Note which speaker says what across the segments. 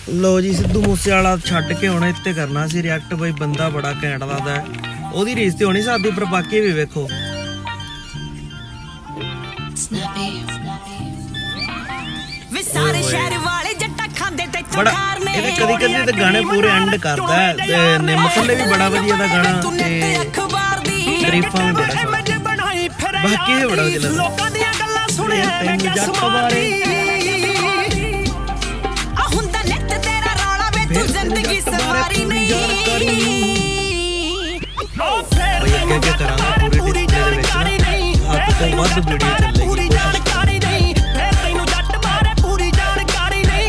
Speaker 1: लो जी सिद्धू मूसेवाला छड्ड के हुण इत्ते करना सी रिएक्ट बई बंदा बड़ा घैंट लगदा है ओदी रीस ते होनी सादी पर बाकी भी वेखो बड़ा ਇਹਦੇ ਕਦੀ ਕਦੀ ਤੇ ਗਾਣੇ ਪੂਰੇ ਐਂਡ ਕਰਦਾ ਹੈ ਤੇ ਨਿੰਮ ਥੱਲੇ ਵੀ ਬੜਾ ਵਧੀਆ ਦਾ ਗਾਣਾ ਤੇ ਤਾਰੀਫਾਂ ਵੀ ਬੜਾ ਬਾਕੀ ਵੀ ਬੜਾ ਵਧੀਆ ਲੋਕਾਂ ਦੀਆਂ ਗੱਲਾਂ ਸੁਣਿਆ ਤੈਨੂੰ ਜੱਟ ਬਾਰੇ ਆ ਹੁੰਦਾ ਨੈਟ ਤੇਰਾ ਰੌਲਾ ਵੇ ਤੂੰ ਜ਼ਿੰਦਗੀ ਸਵਾਰੀ ਨਹੀਂ ਓ ਫੇਰ ਤੈਨੂੰ ਜੱਟ ਬਾਰੇ ਪੂਰੀ ਜਾਣਕਾਰੀ ਨਹੀਂ ਹੱਦ ਤੋਂ ਵੱਧ ਵੀਡੀਓ ਚੱਲੇਗੀ ਪੂਰੀ ਜਾਣਕਾਰੀ ਨਹੀਂ ਫੇਰ ਤੈਨੂੰ ਜੱਟ ਬਾਰੇ ਪੂਰੀ ਜਾਣਕਾਰੀ ਨਹੀਂ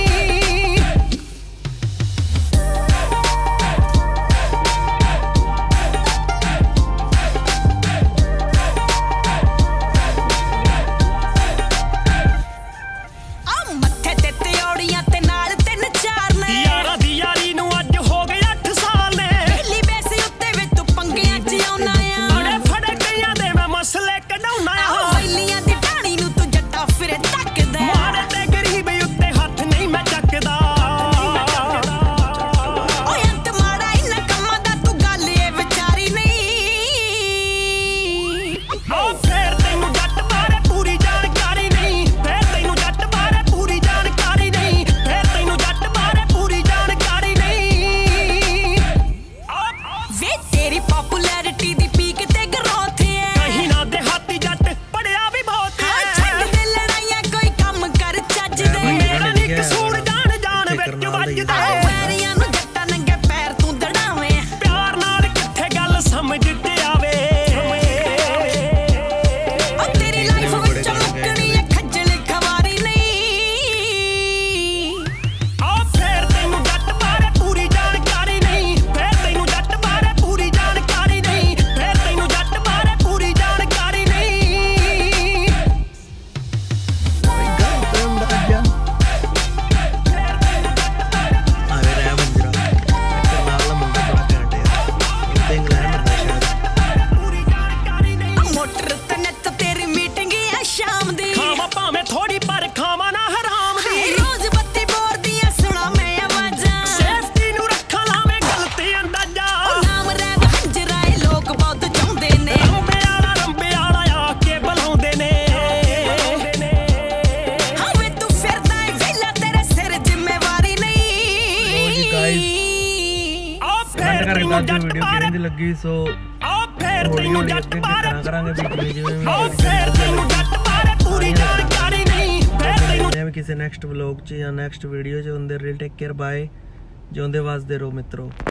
Speaker 1: वीडियो किवें दी लगी सो हौली जट बारे करांगे जिवें किसी नैक्सट व्लॉग च या नैक्सट वीडियो च हुंदे टेक केयर बाय जिउंदे वसदे रहो मित्रों।